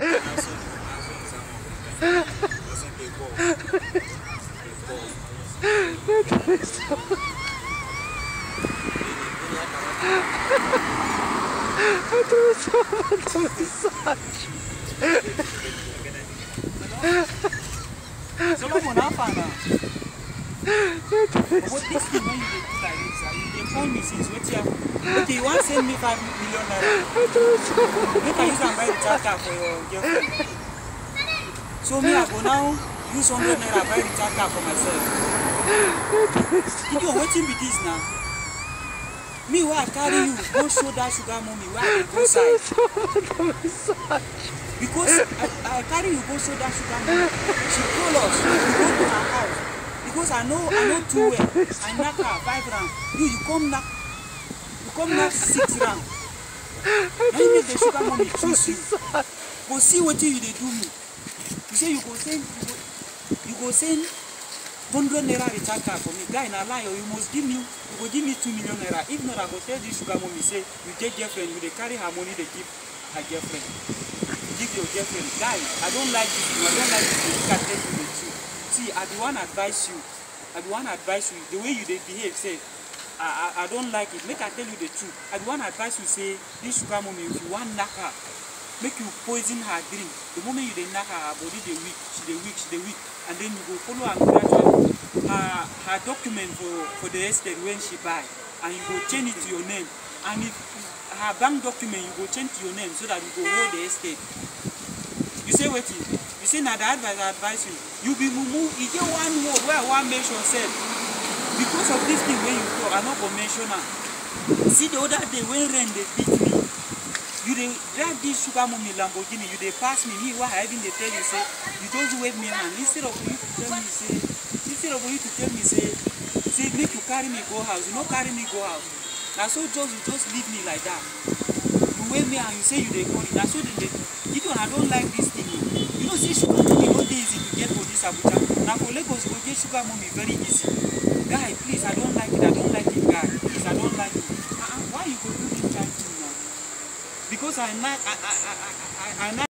Solo for now, Fana. What this thing when you do like this, you call me since what you okay, you want to send me 5 million naira. You can use and buy the charter for your girlfriend. So me, I go now use 100 naira buy the charter for myself. You waiting with this now. Me, where I carry you, go show that sugar mommy where I go side. Because I carry you, go show that sugar mommy. She call us, we go to her house. Because I know too well. I knock her 5 rounds. You come knock 6 rounds. Now you make the sugar mommy choose you. Go see what you they do me. You say you go send 100 naira recharge card for me. Guy, na lie, you must give me 2 million naira. If not, I go tell this sugar mommy say you get girlfriend, you they carry her money, they give her girlfriend. You give your girlfriend. Guy, I don't like this. I don't like this. You can tell you the truth. See, I do want to advise you. The way you they behave, say, I don't like it. Make I tell you the truth. I do want to advise you, say, this sugar mommy, if you want knock her, make you poison her drink. The moment you knock her body, they weak. She weak. And then you go follow her gradually. Her document for the estate when she buy, and you go change it to your name. And if her bank document, you go change to your name so that you go hold the estate. You say what? You say now the advice I advise you. You be mumu. You get one word where I want mention said. Because of this thing when you go, I'm not gonna mention her. See the other day when rain they beat me. You they drive this sugar mommy Lamborghini, you they pass me, why I even they tell you say, you just wave me hand. Instead of you to tell me say, make you carry me go house, you not carry me go house. Now so you just leave me like that. You wave me and you say you they call it. Now so they I don't like this thing. You know say sugar mommy not easy to get for this Abuja. Now for Lagos you go get sugar mommy very easy. Guy, please, I don't like it, guy. Please, I don't like it. Why you go do this kind of thing now? Because I